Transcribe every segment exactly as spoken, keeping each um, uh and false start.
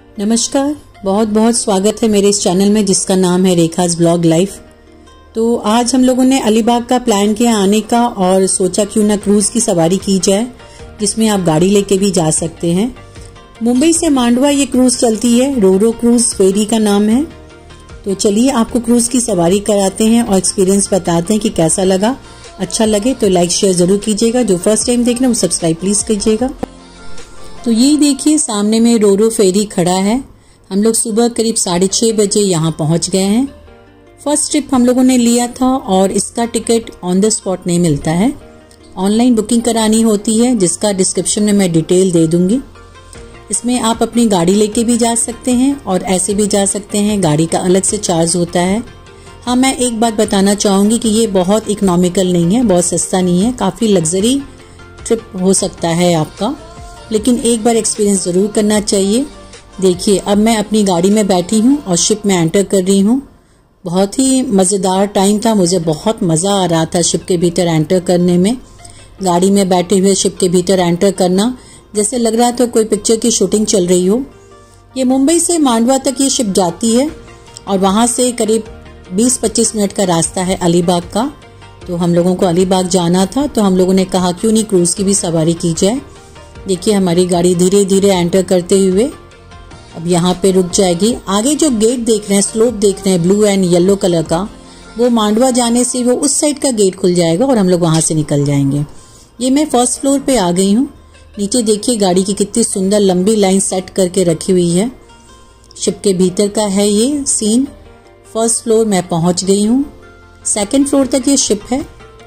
नमस्कार, बहुत बहुत स्वागत है मेरे इस चैनल में जिसका नाम है रेखाज ब्लॉग लाइफ। तो आज हम लोगों ने अलीबाग का प्लान किया आने का और सोचा क्यों ना क्रूज़ की सवारी की जाए जिसमें आप गाड़ी लेके भी जा सकते हैं। मुंबई से मांडवा ये क्रूज़ चलती है, रोरो क्रूज़ फेरी का नाम है। तो चलिए आपको क्रूज़ की सवारी कराते हैं और एक्सपीरियंस बताते हैं कि कैसा लगा। अच्छा लगे तो लाइक शेयर ज़रूर कीजिएगा। जो फर्स्ट टाइम देख रहे हैं वो सब्सक्राइब प्लीज़ कीजिएगा। तो यही देखिए सामने में रोरो फेरी खड़ा है। हम लोग सुबह करीब साढ़े छः बजे यहाँ पहुँच गए हैं। फर्स्ट ट्रिप हम लोगों ने लिया था और इसका टिकट ऑन द स्पॉट नहीं मिलता है, ऑनलाइन बुकिंग करानी होती है जिसका डिस्क्रिप्शन में मैं डिटेल दे दूँगी। इसमें आप अपनी गाड़ी लेके भी जा सकते हैं और ऐसे भी जा सकते हैं, गाड़ी का अलग से चार्ज होता है। हाँ, मैं एक बात बताना चाहूँगी कि ये बहुत इकोनॉमिकल नहीं है, बहुत सस्ता नहीं है, काफ़ी लग्जरी ट्रिप हो सकता है आपका, लेकिन एक बार एक्सपीरियंस ज़रूर करना चाहिए। देखिए अब मैं अपनी गाड़ी में बैठी हूँ और शिप में एंटर कर रही हूँ। बहुत ही मज़ेदार टाइम था, मुझे बहुत मज़ा आ रहा था शिप के भीतर एंटर करने में। गाड़ी में बैठे हुए शिप के भीतर एंटर करना जैसे लग रहा था कोई पिक्चर की शूटिंग चल रही हो। ये मुंबई से मांडवा तक ये शिप जाती है और वहाँ से करीब बीस पच्चीस मिनट का रास्ता है अलीबाग का। तो हम लोगों को अलीबाग जाना था तो हम लोगों ने कहा क्यों नहीं क्रूज़ की भी सवारी की जाए। देखिए हमारी गाड़ी धीरे धीरे एंटर करते हुए अब यहाँ पे रुक जाएगी। आगे जो गेट देख रहे हैं, स्लोप देख रहे हैं ब्लू एंड येलो कलर का, वो मांडवा जाने से वो उस साइड का गेट खुल जाएगा और हम लोग वहाँ से निकल जाएंगे। ये मैं फर्स्ट फ्लोर पे आ गई हूँ। नीचे देखिए गाड़ी की कितनी सुंदर लंबी लाइन सेट करके रखी हुई है। शिप के भीतर का है ये सीन। फर्स्ट फ्लोर मैं पहुँच गई हूँ। सेकेंड फ्लोर तक ये शिप है।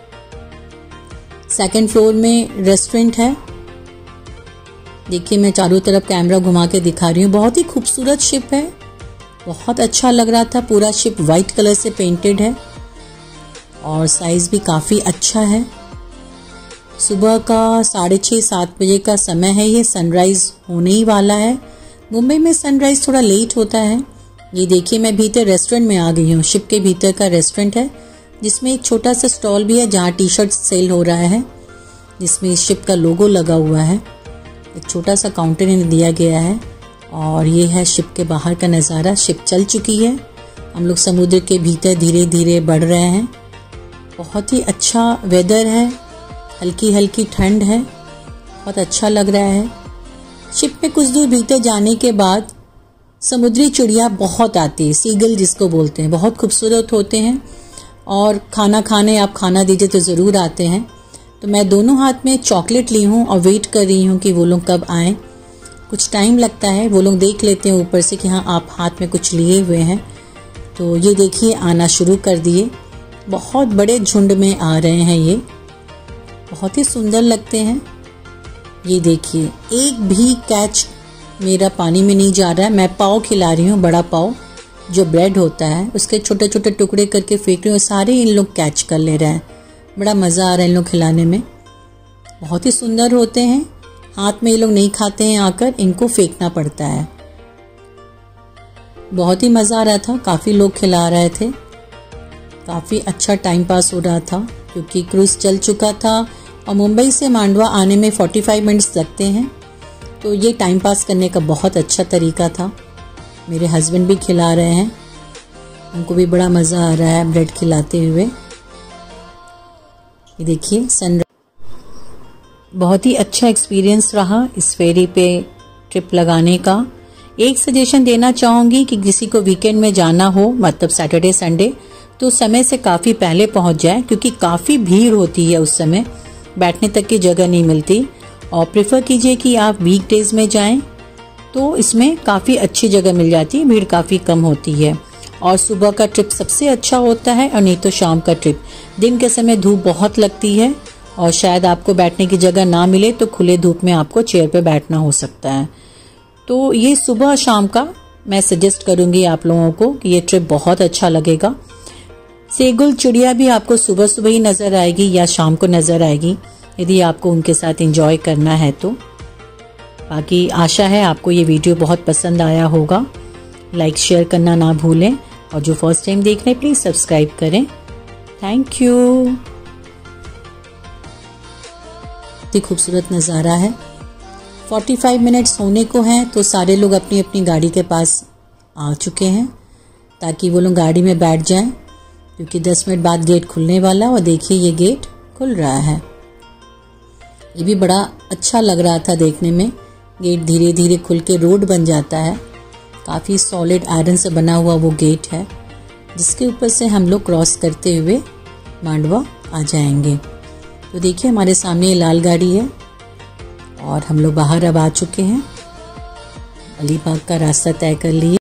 सेकेंड फ्लोर में रेस्टोरेंट है। देखिए मैं चारों तरफ कैमरा घुमा के दिखा रही हूँ। बहुत ही खूबसूरत शिप है, बहुत अच्छा लग रहा था। पूरा शिप वाइट कलर से पेंटेड है और साइज़ भी काफ़ी अच्छा है। सुबह का साढ़े छः सात बजे का समय है। ये सनराइज़ होने ही वाला है। मुंबई में सनराइज़ थोड़ा लेट होता है। ये देखिए मैं भीतर रेस्टोरेंट में आ गई हूँ। शिप के भीतर का रेस्टोरेंट है जिसमें एक छोटा सा स्टॉल भी है जहाँ टी शर्ट सेल हो रहा है, जिसमें शिप का लोगो लगा हुआ है। एक छोटा सा काउंटर इन्हें दिया गया है और ये है शिप के बाहर का नज़ारा। शिप चल चुकी है। हम लोग समुद्र के भीतर धीरे धीरे बढ़ रहे हैं। बहुत ही अच्छा वेदर है, हल्की हल्की ठंड है, बहुत अच्छा लग रहा है। शिप में कुछ दूर भीतर जाने के बाद समुद्री चिड़िया बहुत आती है, सीगल जिसको बोलते हैं, बहुत खूबसूरत होते हैं और खाना खाने आप खाना दीजिए तो ज़रूर आते हैं। तो मैं दोनों हाथ में चॉकलेट ली हूँ और वेट कर रही हूँ कि वो लोग कब आएँ। कुछ टाइम लगता है, वो लोग देख लेते हैं ऊपर से कि हाँ आप हाथ में कुछ लिए हुए हैं। तो ये देखिए आना शुरू कर दिए। बहुत बड़े झुंड में आ रहे हैं, ये बहुत ही सुंदर लगते हैं। ये देखिए एक भी कैच मेरा पानी में नहीं जा रहा है। मैं पाव खिला रही हूँ, बड़ा पाव जो ब्रेड होता है उसके छोटे छोटे टुकड़े करके फेंक रही हूँ, सारे इन लोग कैच कर ले रहे हैं। बड़ा मज़ा आ रहा है इन लोग खिलाने में, बहुत ही सुंदर होते हैं। हाथ में ये लोग नहीं खाते हैं, आकर इनको फेंकना पड़ता है। बहुत ही मज़ा आ रहा था, काफ़ी लोग खिला रहे थे, काफ़ी अच्छा टाइम पास हो रहा था क्योंकि क्रूज़ चल चुका था और मुंबई से मांडवा आने में पैंतालीस मिनट्स लगते हैं। तो ये टाइम पास करने का बहुत अच्छा तरीका था। मेरे हस्बैंड भी खिला रहे हैं, उनको भी बड़ा मज़ा आ रहा है ब्रेड खिलाते हुए। ये देखिए सन, बहुत ही अच्छा एक्सपीरियंस रहा इस फेरी पे ट्रिप लगाने का। एक सजेशन देना चाहूँगी कि किसी को वीकेंड में जाना हो, मतलब सैटरडे संडे, तो समय से काफ़ी पहले पहुँच जाए क्योंकि काफ़ी भीड़ होती है उस समय, बैठने तक की जगह नहीं मिलती। और प्रेफर कीजिए कि आप वीक डेज़ में जाएं तो इसमें काफ़ी अच्छी जगह मिल जाती है, भीड़ काफ़ी कम होती है। और सुबह का ट्रिप सबसे अच्छा होता है और नहीं तो शाम का ट्रिप। दिन के समय धूप बहुत लगती है और शायद आपको बैठने की जगह ना मिले तो खुले धूप में आपको चेयर पे बैठना हो सकता है। तो ये सुबह शाम का मैं सजेस्ट करूँगी आप लोगों को कि ये ट्रिप बहुत अच्छा लगेगा। सेगुल चिड़िया भी आपको सुबह सुबह ही नज़र आएगी या शाम को नज़र आएगी यदि आपको उनके साथ एंजॉय करना है तो। बाकी आशा है आपको ये वीडियो बहुत पसंद आया होगा। लाइक शेयर करना ना भूलें और जो फर्स्ट टाइम देख रहे हैं प्लीज़ सब्सक्राइब करें। Thank you. खूबसूरत नज़ारा है। पैंतालीस मिनट्स होने को हैं तो सारे लोग अपनी अपनी गाड़ी के पास आ चुके हैं ताकि वो लोग गाड़ी में बैठ जाएं, क्योंकि दस मिनट बाद गेट खुलने वाला। और देखिए ये गेट खुल रहा है। ये भी बड़ा अच्छा लग रहा था देखने में। गेट धीरे धीरे खुल के रोड बन जाता है। काफ़ी सॉलिड आयरन से बना हुआ वो गेट है जिसके ऊपर से हम लोग क्रॉस करते हुए मांडवा आ जाएंगे। तो देखिए हमारे सामने ये लाल गाड़ी है और हम लोग बाहर अब आ चुके हैं। अलीबाग का रास्ता तय कर लिए।